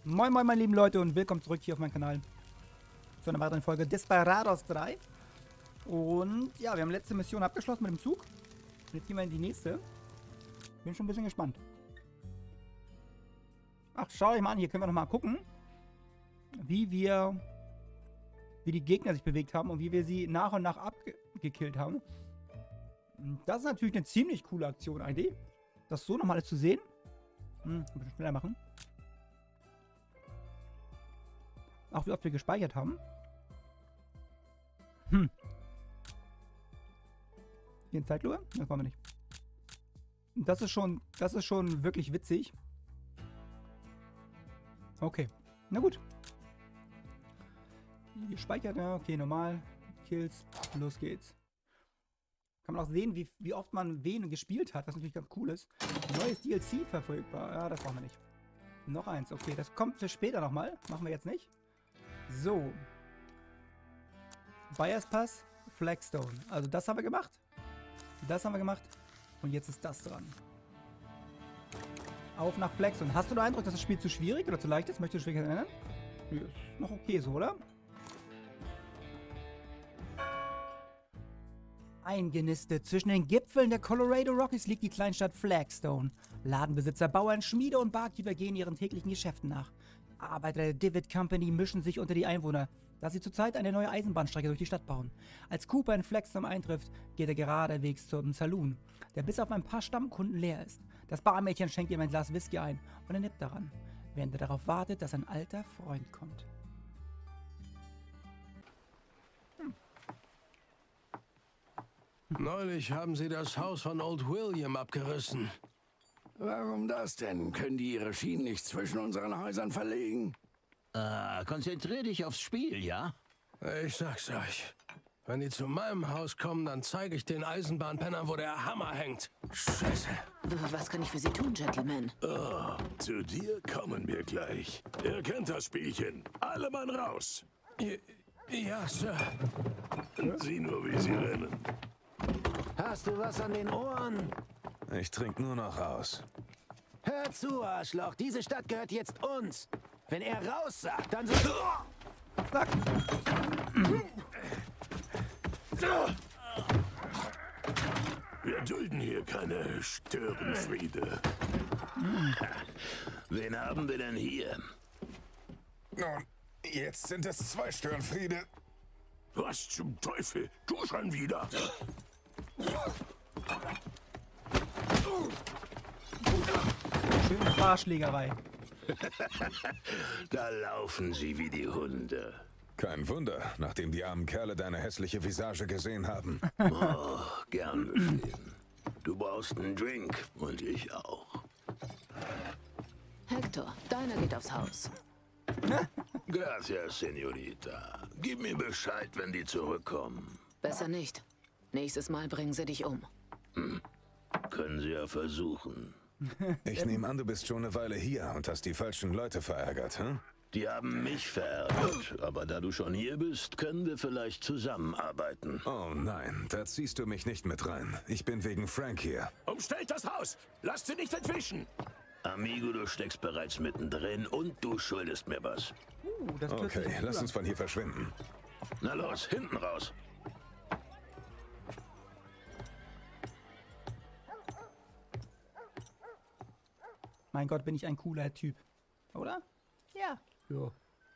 Moin moin meine lieben Leute und willkommen zurück hier auf meinem Kanal zu einer weiteren Folge Desperados 3. Und ja, wir haben letzte Mission abgeschlossen mit dem Zug. Und jetzt gehen wir in die nächste. Bin schon ein bisschen gespannt. Ach, schau euch mal an, hier können wir nochmal gucken, wie die Gegner sich bewegt haben und wie wir sie nach und nach abgekillt haben. Das ist natürlich eine ziemlich coole Aktion eigentlich. Das so nochmal alles zu sehen. Ein bisschen schneller machen. Auch wie oft wir gespeichert haben. Hier in Zeitlupe? Das wollen wir nicht. Das ist schon wirklich witzig. Okay. Na gut. Gespeichert, ja, okay, normal. Kills. Los geht's. Kann man auch sehen, wie oft man wen gespielt hat, was natürlich ganz cool ist. Neues DLC verfügbar. Ja, das brauchen wir nicht. Noch eins, okay. Das kommt für später nochmal. Machen wir jetzt nicht. So. Buyers Pass, Flagstone. Also das haben wir gemacht. Das haben wir gemacht. Und jetzt ist das dran. Auf nach Flagstone. Hast du den Eindruck, dass das Spiel zu schwierig oder zu leicht ist? Möchtest du Schwierigkeit ändern? Ja, ist noch okay so, oder? Eingenistet zwischen den Gipfeln der Colorado Rockies liegt die Kleinstadt Flagstone. Ladenbesitzer, Bauern, Schmiede und Barkeeper gehen ihren täglichen Geschäften nach. Arbeiter der Divot Company mischen sich unter die Einwohner, da sie zurzeit eine neue Eisenbahnstrecke durch die Stadt bauen. Als Cooper in Flagstone eintrifft, geht er geradewegs zum Saloon, der bis auf ein paar Stammkunden leer ist. Das Barmädchen schenkt ihm ein Glas Whisky ein und er nippt daran, während er darauf wartet, dass ein alter Freund kommt. Neulich haben sie das Haus von Old William abgerissen. Warum das denn? Können die ihre Schienen nicht zwischen unseren Häusern verlegen? Konzentrier dich aufs Spiel, ja? Ich sag's euch. Wenn die zu meinem Haus kommen, dann zeige ich den Eisenbahnpennern, wo der Hammer hängt. Scheiße. Was kann ich für Sie tun, Gentlemen? Oh, zu dir kommen wir gleich. Ihr kennt das Spielchen. Alle Mann raus. Ja, Sir. Sieh nur, wie sie rennen. Hast du was an den Ohren? Ich trinke nur noch aus. Hör zu, Arschloch. Diese Stadt gehört jetzt uns. Wenn er raus sagt, dann so... Zack. Wir dulden hier keine Störenfriede. Wen haben wir denn hier? Nun, jetzt sind es 2 Störenfriede. Was zum Teufel? Du schon wieder? Schöne Fahrschlägerei. Da laufen sie wie die Hunde. Kein Wunder, nachdem die armen Kerle deine hässliche Visage gesehen haben. Oh, gern geschehen. Du brauchst einen Drink und ich auch. Hector, deiner geht aufs Haus. Gracias, Senorita. Gib mir Bescheid, wenn die zurückkommen. Besser nicht. Nächstes Mal bringen sie dich um. Können sie ja versuchen. Ich nehme an, du bist schon eine Weile hier und hast die falschen Leute verärgert, hm? Die haben mich verärgert, aber da du schon hier bist, können wir vielleicht zusammenarbeiten. Oh nein, da ziehst du mich nicht mit rein. Ich bin wegen Frank hier. Umstellt das Haus! Lasst sie nicht entwischen! Amigo, du steckst bereits mittendrin und du schuldest mir was. Das hört sich Okay, gut lass an. uns von hier verschwinden. Na los, hinten raus. Mein Gott, bin ich ein cooler Typ. Oder? Ja. Ja.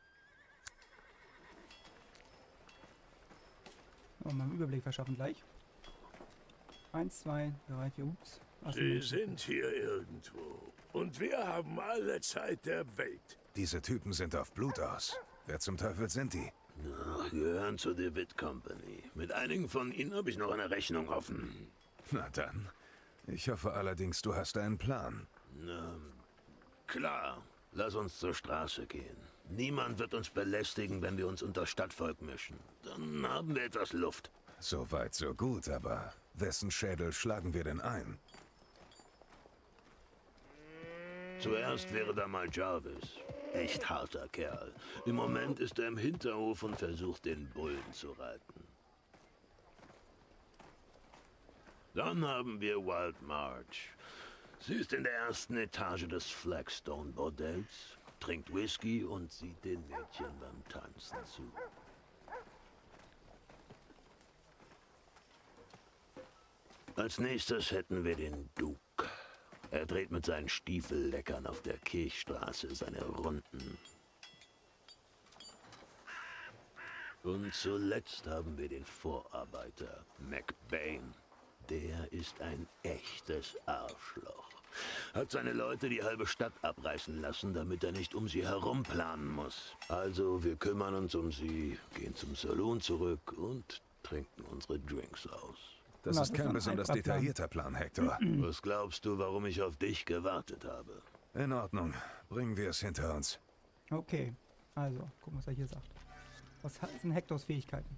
Oh, mal einen Überblick verschaffen gleich. 1, 2, 3, 4, ups. Sie sind hier irgendwo. Und wir haben alle Zeit der Welt. Diese Typen sind auf Blut aus. Wer zum Teufel sind die? Ach, gehören zur Divot Company. Mit einigen von ihnen habe ich noch eine Rechnung offen. Na dann. Ich hoffe allerdings, du hast einen Plan. Klar, lass uns zur Straße gehen. Niemand wird uns belästigen, wenn wir uns unter Stadtvolk mischen. Dann haben wir etwas Luft. So weit, so gut, aber wessen Schädel schlagen wir denn ein? Zuerst wäre da mal Jarvis. Echt harter Kerl. Im Moment ist er im Hinterhof und versucht, den Bullen zu reiten. Dann haben wir Wild March. Sie ist in der ersten Etage des Flagstone Bordells. trinkt Whisky und sieht den Mädchen beim Tanzen zu. Als nächstes hätten wir den Duke. Er dreht mit seinen Stiefelleckern auf der Kirchstraße seine Runden. Und zuletzt haben wir den Vorarbeiter, McBain. Der ist ein echtes Arschloch. Hat seine Leute die halbe Stadt abreißen lassen, damit er nicht um sie herum planen muss. Also, wir kümmern uns um sie, gehen zum Saloon zurück und trinken unsere Drinks aus. Das ist kein besonders detaillierter Plan, Hector. Was glaubst du, warum ich auf dich gewartet habe? In Ordnung. Bringen wir es hinter uns. Okay, also, gucken, was er hier sagt. Was sind Hectors Fähigkeiten?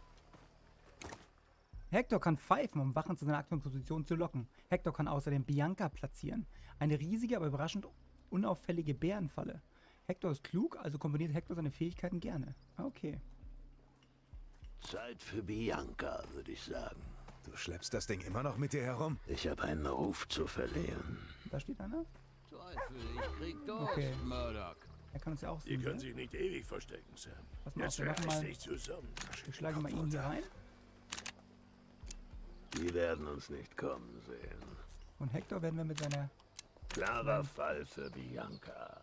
Hector kann pfeifen, um Wachen zu seiner aktuellen Position zu locken. Hector kann außerdem Bianca platzieren. Eine riesige, aber überraschend unauffällige Bärenfalle. Hector ist klug, also kombiniert Hector seine Fähigkeiten gerne. Okay. Zeit für Bianca, würde ich sagen. Du schleppst das Ding immer noch mit dir herum? Ich habe einen Ruf zu verlieren. Da steht einer. Teufel, ich krieg Durst, Okay. Murdoch. Er kann uns ja auch Ihr sehen. könnt sich nicht ewig verstecken, Sam. Pass mal auf, Jetzt wir machen reißt mal. dich zusammen. Wir schlagen mal ihn hier rein. Die werden uns nicht kommen sehen. Und Hector werden wir mit seiner. Klarer Fall für Bianca.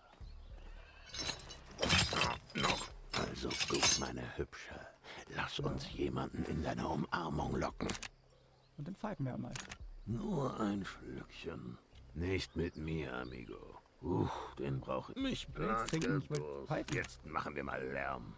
Also gut, meine Hübsche. Lass uns jemanden in deine Umarmung locken. Und dann pfeifen wir mal. Nur ein Schlückchen. Nicht mit mir, amigo. Den brauche ich. Mich Jetzt trinken, ich will pfeifen. Jetzt machen wir mal Lärm.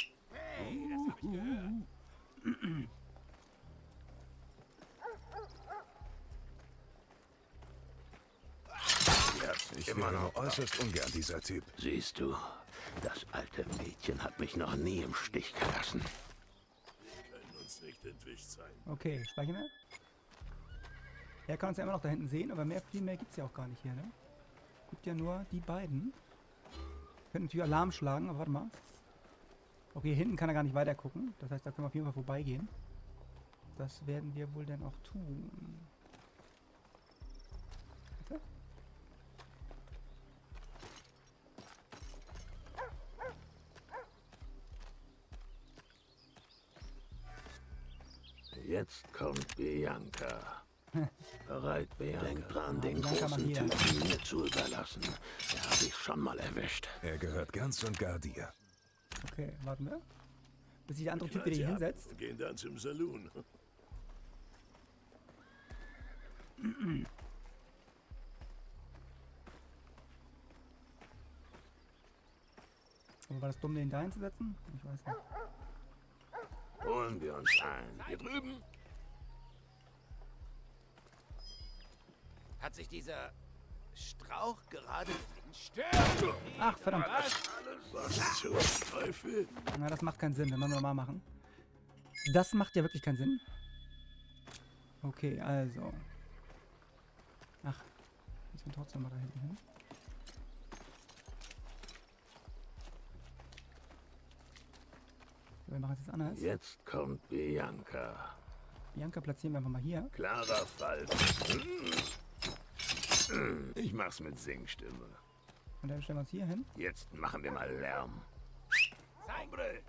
Ich wäre äußerst ungern dieser Typ. Siehst du, das alte Mädchen hat mich noch nie im Stich gelassen. Wir können uns nicht entwischt sein. Okay, speichern wir. Er kann uns ja immer noch da hinten sehen, aber viel mehr gibt es ja auch gar nicht hier, ne? Gibt ja nur die beiden. Wir können natürlich Alarm schlagen, aber warte mal. Okay, hinten kann er gar nicht weiter gucken. Das heißt, da können wir auf jeden Fall vorbeigehen. Das werden wir wohl dann auch tun. Warte. Jetzt kommt Bianca. Bereit, Bianca. Denk dran, den Bianca, mal großen hier. Typen mir zu überlassen. Der habe ich schon mal erwischt. Er gehört ganz und gar dir. Okay, warten wir. Bis sich der andere Typ wieder hier hinsetzt. Und gehen dann zum Saloon. Aber war das dumm, den da hinzusetzen? Ich weiß nicht. Holen wir uns ein. Hier drüben. Hat sich dieser Strauch gerade... Ach, verdammt. Was zum Teufel? Na, das macht keinen Sinn. Dann müssen wir nochmal machen. Das macht ja wirklich keinen Sinn. Okay, also. Ach, müssen wir trotzdem mal da hinten hin. Wir machen es jetzt anders. Jetzt kommt Bianca. Bianca platzieren wir einfach mal hier. Klarer Fall. Ich mach's mit Singstimme. Und dann stellen wir uns hier hin. Jetzt machen wir mal Lärm. Hombre!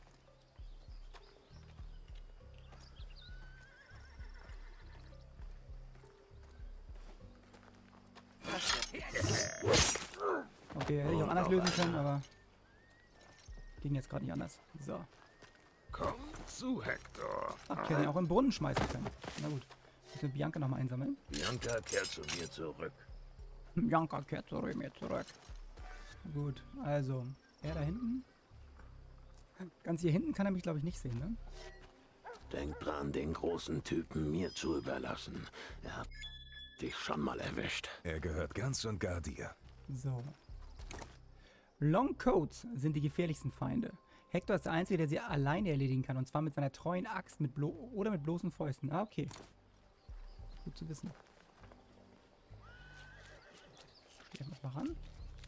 Okay, hätte ich auch anders lösen können, aber ging jetzt gerade nicht anders. So. Komm zu, Hector. Ach, ich hätte ihn auch im Brunnen schmeißen können. Na gut. Müssen wir Bianca nochmal einsammeln. Bianca kehrt zu mir zurück. Bianca kehrt zurück, mir zurück. Gut, also, er da hinten. Ganz hier hinten kann er mich, glaube ich, nicht sehen, ne? Denk dran, den großen Typen mir zu überlassen. Er hat dich schon mal erwischt. Er gehört ganz und gar dir. So. Longcoats sind die gefährlichsten Feinde. Hector ist der Einzige, der sie alleine erledigen kann. Und zwar mit seiner treuen Axt oder mit bloßen Fäusten. Ah, okay. Gut zu wissen. Gehen wir mal ran.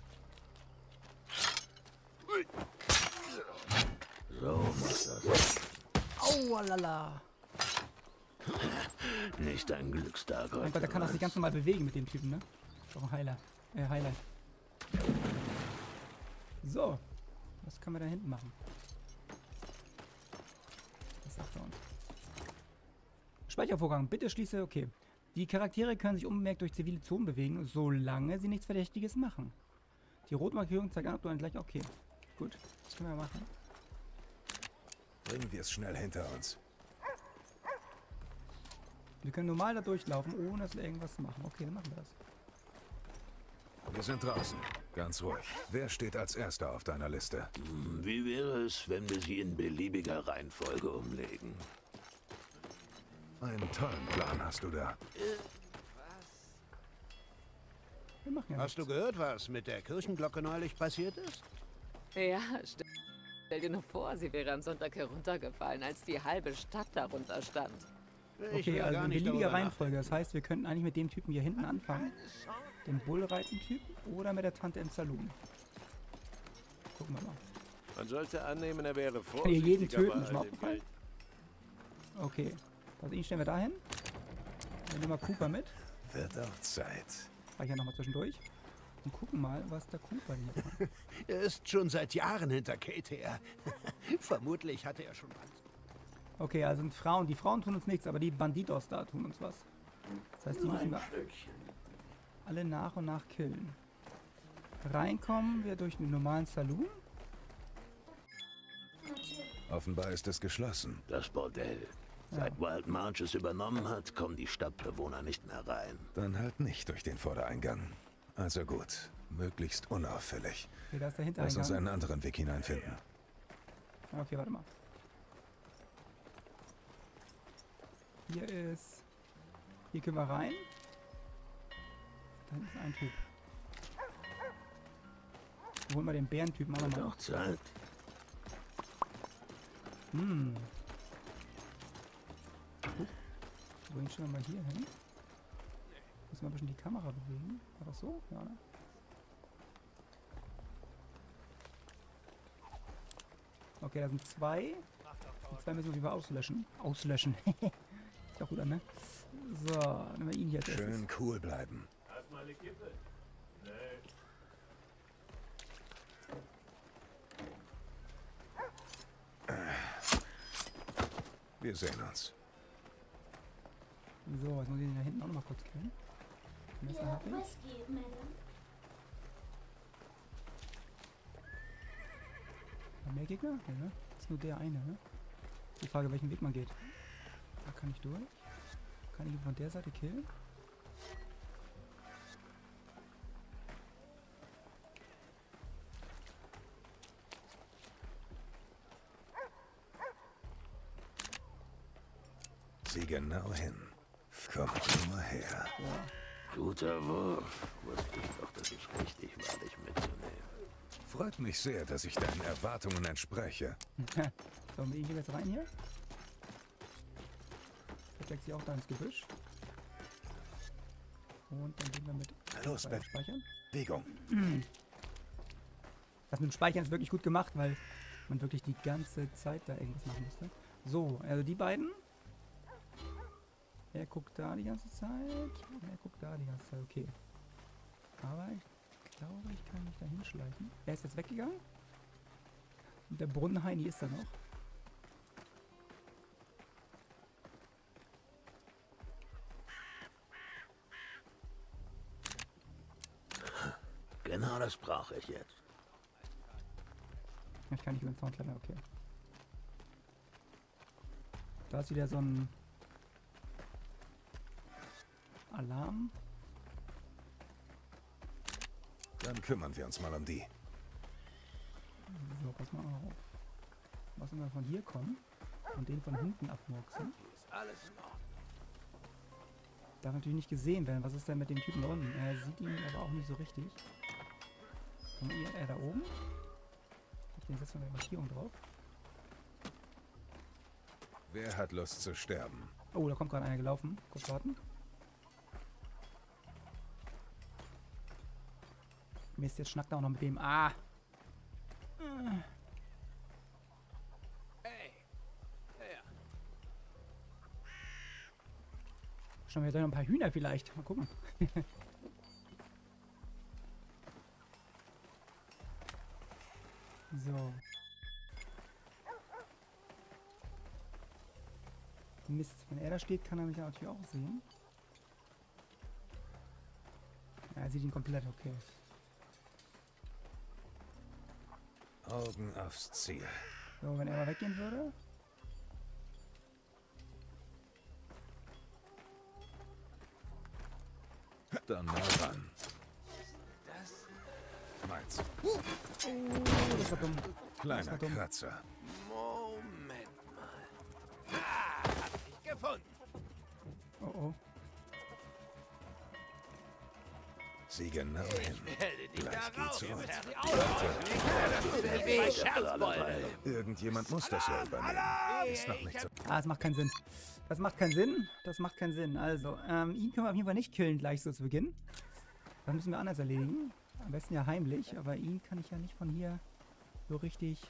So muss das. Aualala. Nicht ein Glückstag heute. Mein Gott, der kann das nicht ganz normal bewegen mit dem Typen, ne? Ist doch ein Highlight. Highlight. So. Was können wir da hinten machen? Was sagt er uns? Speichervorgang. Bitte schließe. Okay. Die Charaktere können sich unbemerkt durch zivile Zonen bewegen, solange sie nichts Verdächtiges machen. Die Rotmarkierung zeigt an, ob du einen gleich... Okay. Gut. Das können wir machen. Bringen wir es schnell hinter uns. Wir können normal da durchlaufen, ohne dass wir irgendwas machen. Okay, dann machen wir das. Wir sind draußen. Ganz ruhig. Wer steht als Erster auf deiner Liste? Wie wäre es, wenn wir sie in beliebiger Reihenfolge umlegen? Einen tollen Plan hast du da. Wir machen ja Hast du gehört, was mit der Kirchenglocke neulich passiert ist? Ja, stell dir nur vor, sie wäre am Sonntag heruntergefallen, als die halbe Stadt darunter stand. Ich will Okay, also gar in nicht beliebiger darüber Reihenfolge. Das heißt, wir könnten eigentlich mit dem Typen hier hinten anfangen. Dem Bullreiten-Typen oder mit der Tante im Saloon. Gucken wir mal. Man sollte annehmen, er wäre Kann hier jeden vorsichtiger töten, bei ist mir all dem aufgefallen. Geld. Okay. Also ihn stellen wir dahin. Wir nehmen mal Cooper mit. Wird auch Zeit. Speichern nochmal zwischendurch. Und gucken mal, was der Cooper hier kann. Er ist schon seit Jahren hinter Kate her. Vermutlich hatte er schon was. Okay, also sind Frauen. Die Frauen tun uns nichts, aber die Banditos da tun uns was. Das heißt, die müssen wir alle nach und nach killen. Reinkommen wir durch den normalen Saloon. Offenbar ist es geschlossen. Das Bordell. Seit Wild March es übernommen hat, kommen die Stadtbewohner nicht mehr rein. Dann halt nicht durch den Vordereingang. Also gut. Möglichst unauffällig. Okay, da ist der Lass uns Hintereingang. einen anderen Weg hineinfinden. Okay, warte mal. Hier ist... Hier können wir rein. Da hinten ist ein Typ. Wir holen mal den Bärentypen auch nochmal. Doch Zeit. Hm. Wohin stellen wir mal hier hin? Müssen wir ein bisschen die Kamera bewegen. War das so? Ja, ne? Okay, da sind zwei. Die zwei müssen wir lieber auslöschen. Auslöschen. Ist doch gut an, ne? So, nehmen wir ihn hier als erstes. Schön cool bleiben. Wir sehen uns. So, jetzt muss ich den da hinten auch noch mal kurz killen. Messer hab ich. Was geht, Madame? Noch mehr Gegner? Ja, ne? Ist nur der eine, ne? Die Frage, welchen Weg man geht. Da kann ich durch. Kann ich ihn von der Seite killen? Sieh genau hin. Komm, komm mal her. Guter Wurf. Wusste ich doch, dass es richtig war, dich mitzunehmen. Freut mich sehr, dass ich deinen Erwartungen entspreche. So, wir gehen jetzt rein hier. Versteckt sie auch da ins Gebüsch. Und dann gehen wir mit Los, Ben. Speichern. Bewegung. Das mit dem Speichern ist wirklich gut gemacht, weil man wirklich die ganze Zeit da irgendwas machen musste. So, also die beiden. Er guckt da die ganze Zeit. Und er guckt da die ganze Zeit. Okay. Aber ich glaube, ich kann mich da hinschleichen. Er ist jetzt weggegangen. Und der Brunnenheini ist da noch. Genau das brauche ich jetzt. Ich kann nicht über den Zaun klettern, okay. Da ist wieder so ein Alarm. Dann kümmern wir uns mal um die. So, pass mal auf. Was wenn wir von hier kommen und den von hinten abmurksen? Darf natürlich nicht gesehen werden. Was ist denn mit dem Typen da unten? Er sieht ihn aber auch nicht so richtig. Und er da oben? Ich den setze mal eine Markierung drauf. Wer hat Lust zu sterben? Oh, da kommt gerade einer gelaufen. Kurz warten. Mist, jetzt schnackt er auch noch mit dem. Ah! Schauen wir gleich noch ein paar Hühner vielleicht. Mal gucken. So. Mist, wenn er da steht, kann er mich ja natürlich auch sehen. Ja, er sieht ihn komplett, okay. Augen aufs Ziel. So, wenn er mal weggehen würde. Dann mal ran. Meins. Oh, das war dumm. Kleiner dumm. Kratzer. Moment mal. Ah, hab ich gefunden. Oh oh. Sieh genau hin. Werde dich Gleich da geht's raus. rund. Irgendjemand muss das ja übernehmen. Ist noch nicht so. Ah, das macht keinen Sinn. Das macht keinen Sinn. Das macht keinen Sinn. Also, ihn können wir auf jeden Fall nicht killen gleich so zu Beginn. Das müssen wir anders erledigen. Am besten ja heimlich, aber ihn kann ich ja nicht von hier so richtig...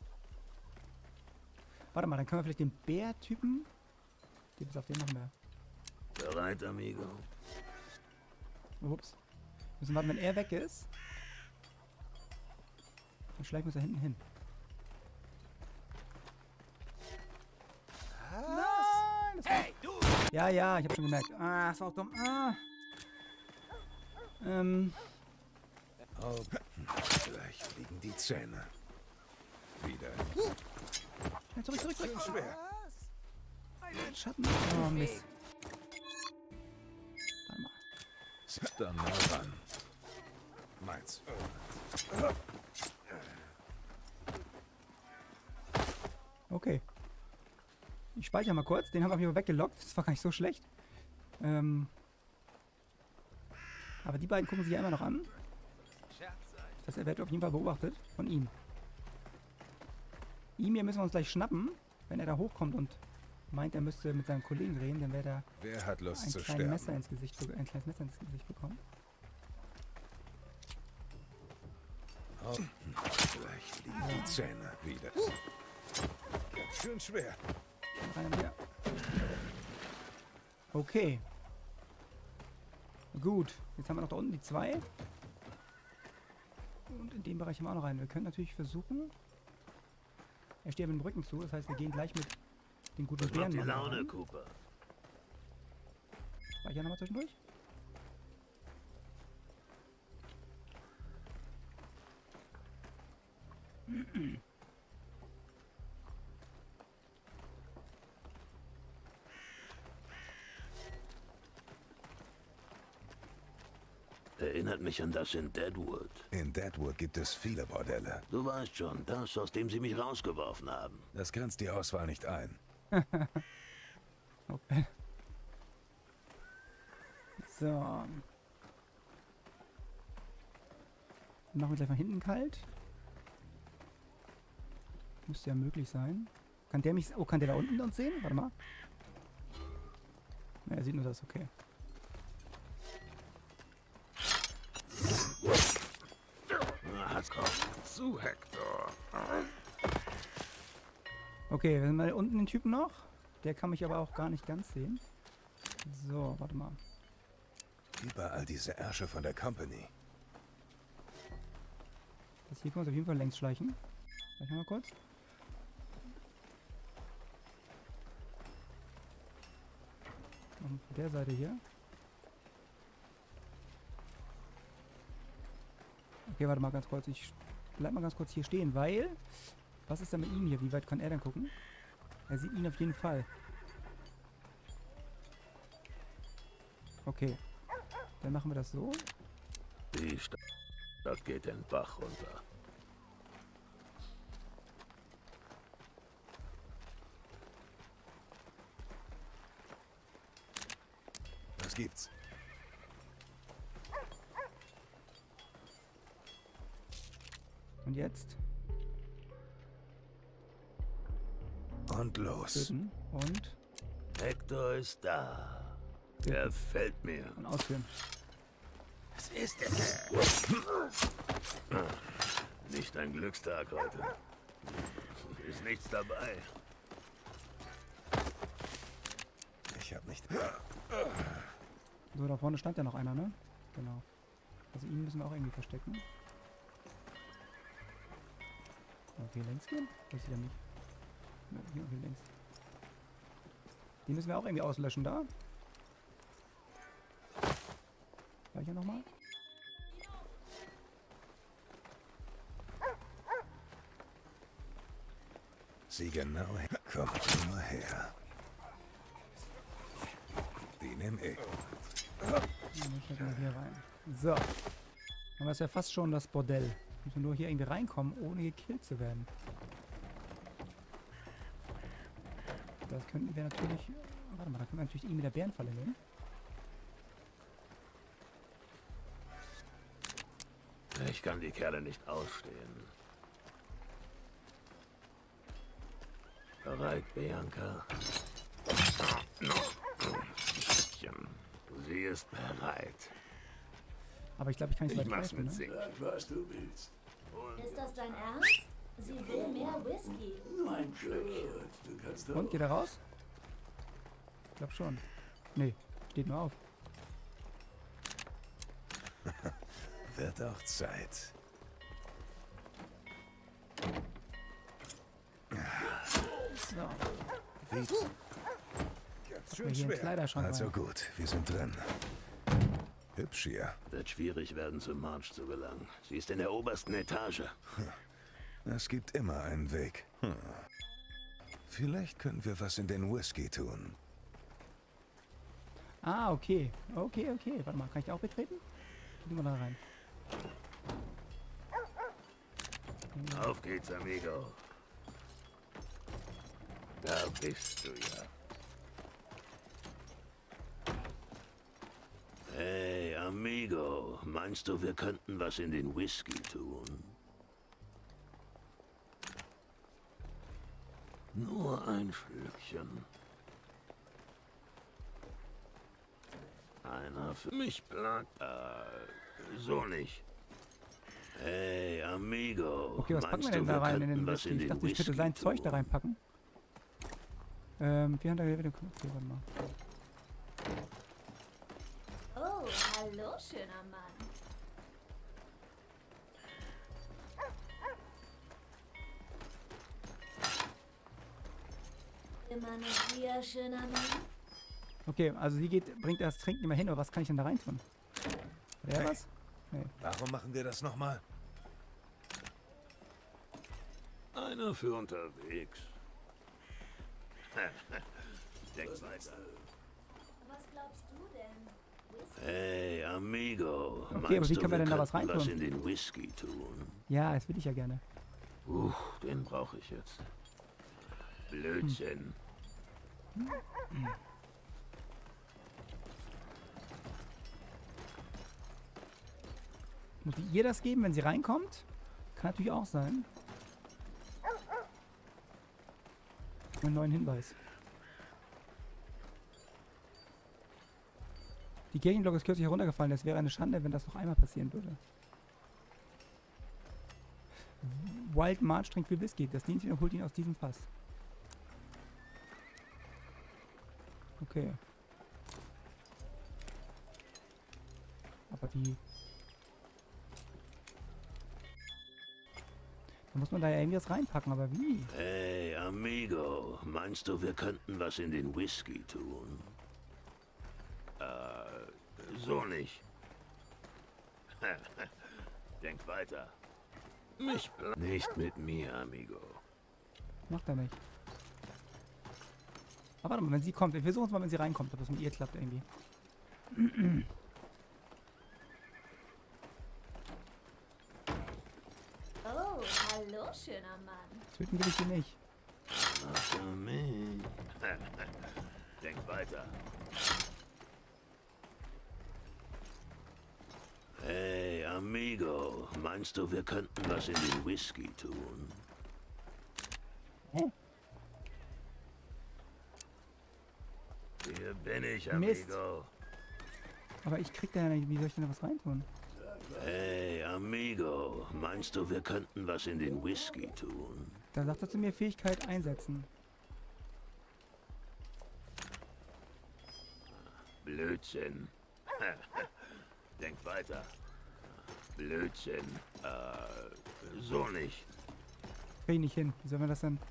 Warte mal, dann können wir vielleicht den Bär-Typen... Auf den machen wir. Bereit, amigo? Ups. Müssen warten, wenn er weg ist. Dann schleichen wir uns da hinten hin. Nein! Das war... Hey, du! Ja, ja, ich hab schon gemerkt. Ah, das war auch dumm. Ah. Gleich fliegen die Zähne. Wieder. Ja, zurück. Schön schwer. Schatten. Oh, Mist. Warte mal. Dann mal ran. Meins. Okay. Ich speichere mal kurz. Den haben wir auf jeden Fall weggelockt. Das war gar nicht so schlecht. Aber die beiden gucken sich ja immer noch an. Das heißt, er wird auf jeden Fall beobachtet von ihm. Ihm hier müssen wir uns gleich schnappen. Wenn er da hochkommt und meint, er müsste mit seinem Kollegen reden, dann wird er Wer hat Lust ein zu kleines sterben? Messer ins Gesicht bekommen. Gleich fliegen die Zähne. Wieder. Ganz schön schwer. Rein hier. Okay. Gut. Jetzt haben wir noch da unten die zwei. Und in dem Bereich haben wir auch noch einen. Wir können natürlich versuchen... Er steht mit dem Rücken zu. Das heißt, wir gehen gleich mit den guten Was macht Bären die mal Laune, ran. Cooper? War ich ja nochmal zwischendurch? Erinnert mich an das in Deadwood. In Deadwood gibt es viele Bordelle. Du weißt schon, das, aus dem sie mich rausgeworfen haben. Das grenzt die Auswahl nicht ein. Okay. So. Dann machen wir gleich mal hinten kalt. Müsste ja möglich sein. Kann der mich... Oh, kann der da unten uns sehen? Warte mal. Ja, er sieht nur das, okay. Zu, Hector. Okay, wir sind mal unten den Typen noch. Der kann mich aber auch gar nicht ganz sehen. So, warte mal. Überall diese Ärsche von der Company. Das hier können wir uns auf jeden Fall längs schleichen. Gleich mal kurz. Und von der Seite hier. Okay, warte mal ganz kurz. Ich bleib mal ganz kurz hier stehen, weil... Was ist denn mit ihm hier? Wie weit kann er denn gucken? Er sieht ihn auf jeden Fall. Okay. Dann machen wir das so. Die Stadt geht den Bach runter. Was gibt's? Und jetzt? Und los. Töten und Hector ist da. Er fällt mir. und ausführen. Was ist es? Nicht ein Glückstag heute. Ist nichts dabei. Ich hab nicht... So, da vorne stand ja noch einer, ne? Genau. Also ihn müssen wir auch irgendwie verstecken. hier längs gehen? Weiß ich ja nicht. Ja, hier längs. Die müssen wir auch irgendwie auslöschen da. Gleich nochmal. Sieh genau her. Komm nur her. Die nehm ich. Dann stecken wir hier rein. So. Aber ist ja fast schon das Bordell. Müssen nur hier irgendwie reinkommen, ohne gekillt zu werden. Das könnten wir natürlich... Warte mal, da können wir natürlich ihn mit der Bärenfalle nehmen. Ich kann die Kerle nicht ausstehen. Bereit, Bianca? Sie ist bereit. Aber ich glaube, ich kann nicht Ich weit mach's greifen, mit ne? Singen. Sag, was du willst. Ist das dein Ernst? Sie will mehr Whisky. Nur ein Schlückchen. Du kannst Und, geht er raus? Ich glaube schon. Nee, steht nur auf. Wird auch Zeit. So. Wie? Packen wir hier einen Kleiderschrank Also rein. gut, wir sind drin. Hübsch hier. Wird schwierig werden, zu Marge zu gelangen. Sie ist in der obersten Etage. Es gibt immer einen Weg. Vielleicht können wir was in den Whisky tun. Ah, okay. Okay. Warte mal, kann ich da auch betreten? Gehen wir da rein. Auf geht's, amigo. Da bist du ja. Hey, amigo. Meinst du, wir könnten was in den Whisky tun? Nur ein Schlückchen. Einer für mich plagt. So nicht. Hey, amigo. Okay, was packen wir Meinst denn du, da rein in könnten den was Whisky? Ich dachte, ich könnte sein Zeug da reinpacken. 400 Level. Okay, warte mal. Oh, hallo, schöner Mann. Immer noch hier, schöner Mann. Okay, also sie bringt das Trinken immer hin, aber was kann ich denn da rein tun? Hat er Hey. was? Nee. Warum machen wir das nochmal? Einer für unterwegs. Denk weiter. Was glaubst du denn? Hey, amigo. Okay, aber wie können wir denn da was könnten reintun? in den Whisky tun? Ja, das will ich ja gerne. Den brauche ich jetzt. Blödsinn. Muss ich ihr das geben, wenn sie reinkommt? Kann natürlich auch sein. Einen neuen Hinweis. Die Kirchenglocke ist kürzlich heruntergefallen. Es wäre eine Schande, wenn das noch einmal passieren würde. Wild March trinkt viel Whisky. Das Dienstchen und holt ihn aus diesem Fass. Okay. Aber wie... Da muss man da ja irgendwie was reinpacken, aber wie? Hey, amigo. Meinst du, wir könnten was in den Whisky tun? So nicht. Denk weiter. Nicht mit mir, amigo. Macht er nicht. Aber warte mal, wenn sie kommt. Wir versuchen es mal, wenn sie reinkommt, ob das mit ihr klappt irgendwie. Oh, hallo, schöner Mann. Töten will ich sie nicht. Für mich. Denk weiter. Hey, amigo. Meinst du, wir könnten was in den Whisky tun? Hä? Hier bin ich, Mist. amigo. Aber ich krieg da ja nicht. Wie soll ich denn da was reintun? Hey, amigo. Meinst du, wir könnten was in den Whisky tun? Da sagt er zu mir Fähigkeit einsetzen. Blödsinn. Denk weiter. Blödsinn. So nicht. Krieg ich nicht hin. Wie sollen wir das denn?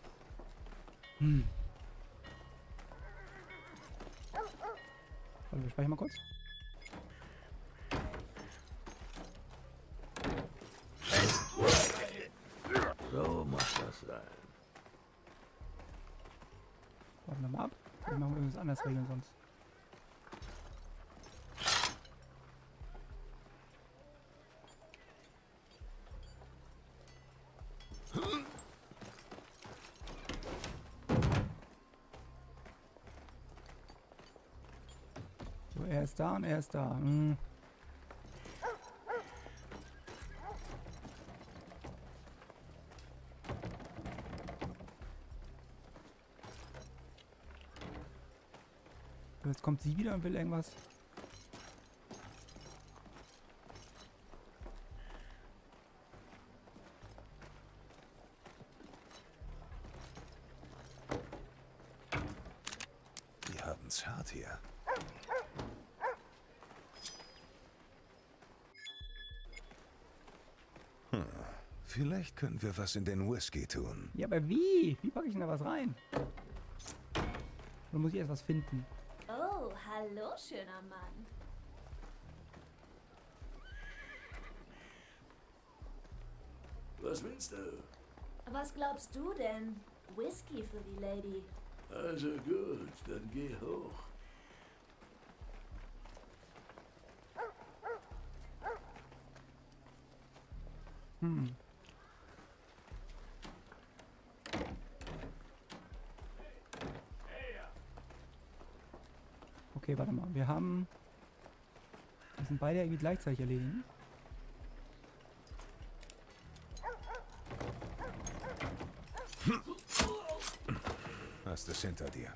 Warte, wir speichern mal kurz. So muss das sein. Warten wir mal ab. Wir machen irgendwas anders regeln sonst. So, er ist da und er ist da. Jetzt kommt sie wieder und will irgendwas. Die haben's hart hier. Vielleicht können wir was in den Whisky tun. Ja, aber wie? Wie packe ich denn da was rein? Oder muss ich erst was finden? Oh, hallo, schöner Mann. Was willst du? Was glaubst du denn? Whisky für die Lady. Also gut, dann geh hoch. Okay, warte mal. Wir sind beide irgendwie gleichzeitig erledigen. Hast es hinter dir.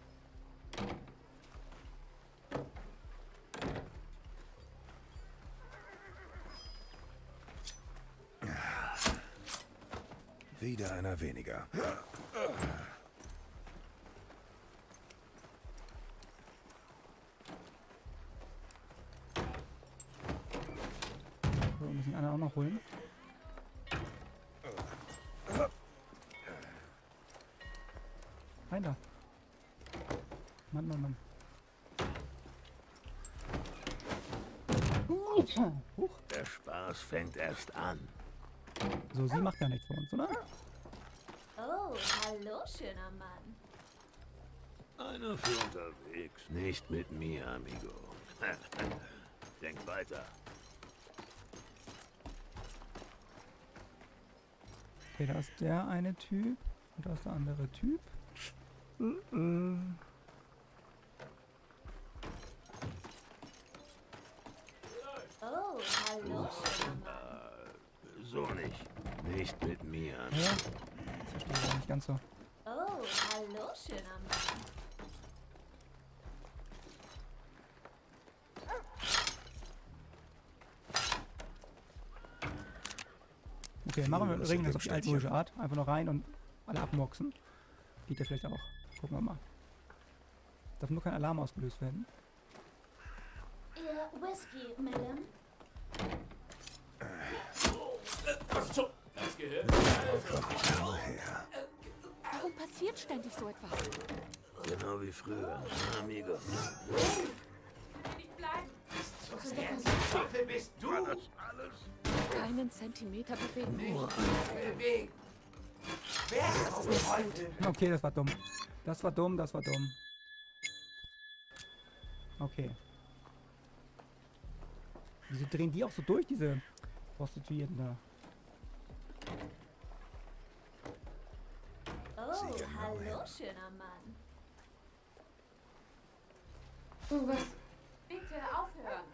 Wieder einer weniger. So, wir müssen den anderen auch noch holen. Rein da. Mann, Mann, Mann. Huch. Der Spaß fängt erst an. So, sie macht ja nichts für uns, oder? Oh, hallo, schöner Mann. Einer für unterwegs. Nicht mit mir, amigo. Denk weiter. Okay, da ist der eine Typ und da ist der andere Typ. Oh, hallo, schöner Mann. So nicht. Nicht mit mir. Ja, das verstehe ich auch nicht ganz so. Oh, hallo, schöner Mann. Okay, machen wir regeln das auf die altmodische Art. Einfach noch rein und alle abmoxen. Geht ja vielleicht auch. Gucken wir mal. Darf nur kein Alarm ausgelöst werden. Ihr Whisky, Madame? Warum passiert ständig so etwas? Genau wie früher, amigo. Nicht bleiben! Wer bist du? War das alles? Keinen Zentimeter bewegen. Bewegen. Wer ist das nicht heute? Okay, das war dumm. Das war dumm, das war dumm. Okay. Wieso drehen die auch so durch, diese Prostituierten da? Oh, hallo, schöner Mann. Oh, was? Bitte aufhören!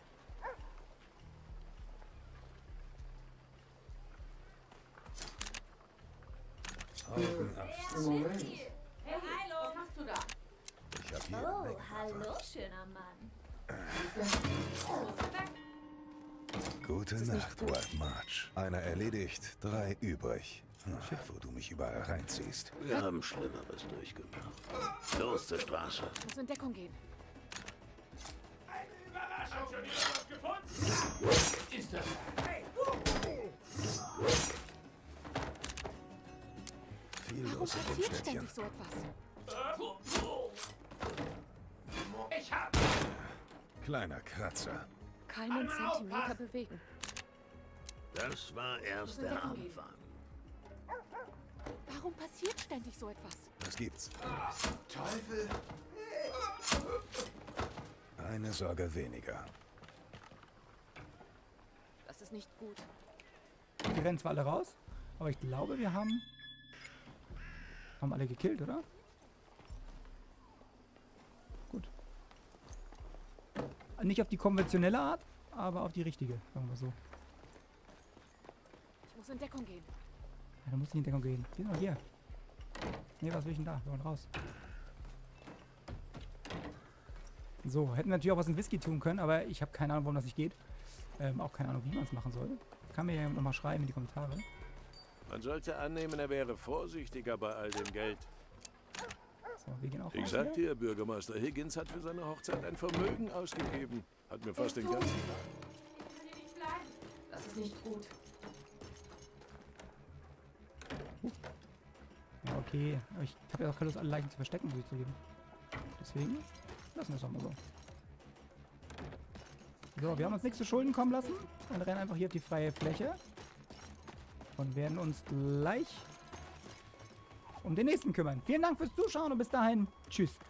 Augen Hey, was machst du da? Ich hab hier Oh, weg. hallo, schöner Mann. Gute Nacht, White March. Einer erledigt, 3 übrig. Shit, wo du mich überall reinziehst. Wir haben Schlimmeres durchgemacht. Los zur Straße. Muss in Deckung gehen. raus aus dem Städtchen. So etwas? Ich hab... Kleiner Kratzer. Keinen Zentimeter bewegen. Das war erst der Anfang. Warum passiert ständig so etwas? Was gibt's? Teufel! Eine Sorge weniger. Das ist nicht gut. Die rennen zwar alle raus, aber ich glaube, wir haben alle gekillt, oder? Gut. Nicht auf die konventionelle Art, aber auf die richtige, sagen wir so. Ich muss in Deckung gehen. Ja, da muss ich in Deckung gehen. Die sind doch hier. Nee, was will ich denn da? Wir wollen raus. So, hätten wir natürlich auch was in Whisky tun können, aber ich habe keine Ahnung, warum das nicht geht. Auch keine Ahnung, wie man es machen soll. Kann mir ja nochmal schreiben in die Kommentare. Man sollte annehmen, er wäre vorsichtiger bei all dem Geld. So, wir gehen auch Ich raus sag wieder. dir, Bürgermeister Higgins hat für seine Hochzeit ein Vermögen ausgegeben. Hat mir fast den ganzen... Das ist nicht gut. Ja, okay. Aber ich habe ja auch keine Lust, alle Leichen zu verstecken, muss ich zugeben. Deswegen lassen wir es doch mal so. So, wir haben uns nichts zu Schulden kommen lassen und rennen einfach hier auf die freie Fläche. Und werden uns gleich um den nächsten kümmern. Vielen Dank fürs Zuschauen und bis dahin. Tschüss.